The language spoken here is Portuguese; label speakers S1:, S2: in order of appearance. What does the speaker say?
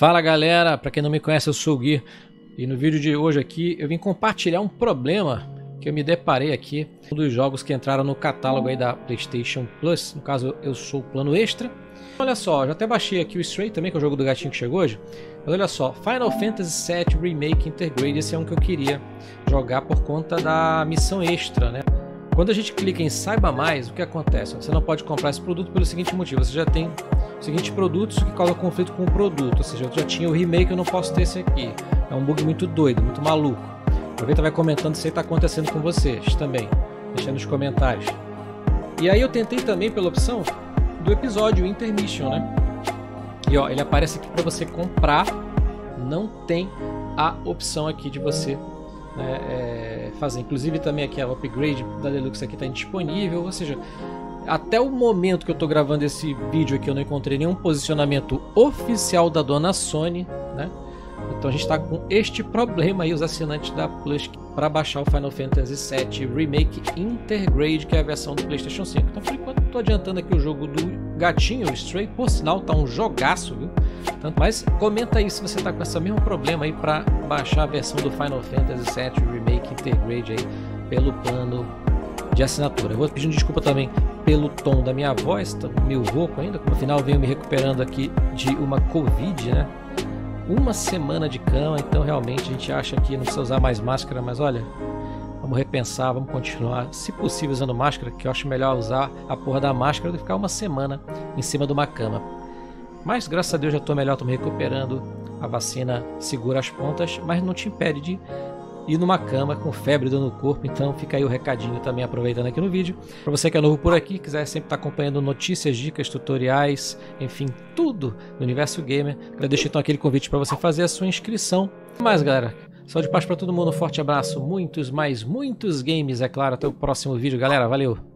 S1: Fala galera, para quem não me conhece eu sou o Gui e no vídeo de hoje aqui eu vim compartilhar um problema que eu me deparei aqui, um dos jogos que entraram no catálogo aí da PlayStation Plus, no caso eu sou o plano extra. Olha só, já até baixei aqui o Stray também, que é o jogo do gatinho que chegou hoje, mas olha só, Final Fantasy VII Remake Intergrade, esse é um que eu queria jogar por conta da missão extra, né? Quando a gente clica em saiba mais, o que acontece? Você não pode comprar esse produto pelo seguinte motivo, você já tem os seguintes produtos que causam conflito com o produto, ou seja, eu já tinha o remake, eu não posso ter esse aqui. É um bug muito doido, muito maluco. Aproveita e vai comentando se está acontecendo com vocês também, deixando nos comentários. E aí eu tentei também pela opção do episódio Intermission, né? E ó, ele aparece aqui para você comprar, não tem a opção aqui de você fazer. Inclusive também aqui o upgrade da Deluxe aqui está indisponível, ou seja, até o momento que eu estou gravando esse vídeo aqui eu não encontrei nenhum posicionamento oficial da dona Sony, né? Então a gente está com este problema aí, os assinantes da Plus, para baixar o Final Fantasy VII Remake Intergrade, que é a versão do PlayStation 5. Então por enquanto estou adiantando aqui o jogo do gatinho, o Stray, por sinal tá um jogaço, viu? Mas comenta aí se você está com esse mesmo problema aí para baixar a versão do Final Fantasy VII Remake Intergrade aí pelo plano de assinatura. Eu vou pedindo desculpa também pelo tom da minha voz, tá meio rouco ainda, no final venho me recuperando aqui de uma Covid, né? Uma semana de cama, então realmente a gente acha que não precisa usar mais máscara, mas olha, vamos repensar, vamos continuar, se possível usando máscara, que eu acho melhor usar a porra da máscara do que ficar uma semana em cima de uma cama. Mas graças a Deus já estou melhor, estou me recuperando, a vacina segura as pontas, mas não te impede de ir numa cama com febre dando no corpo, então fica aí o recadinho também aproveitando aqui no vídeo. Para você que é novo por aqui, quiser sempre estar acompanhando notícias, dicas, tutoriais, enfim, tudo do universo gamer, eu deixo então aquele convite para você fazer a sua inscrição. Mas galera, saúde e paz para todo mundo, um forte abraço, muitos games, é claro, até o próximo vídeo galera, valeu!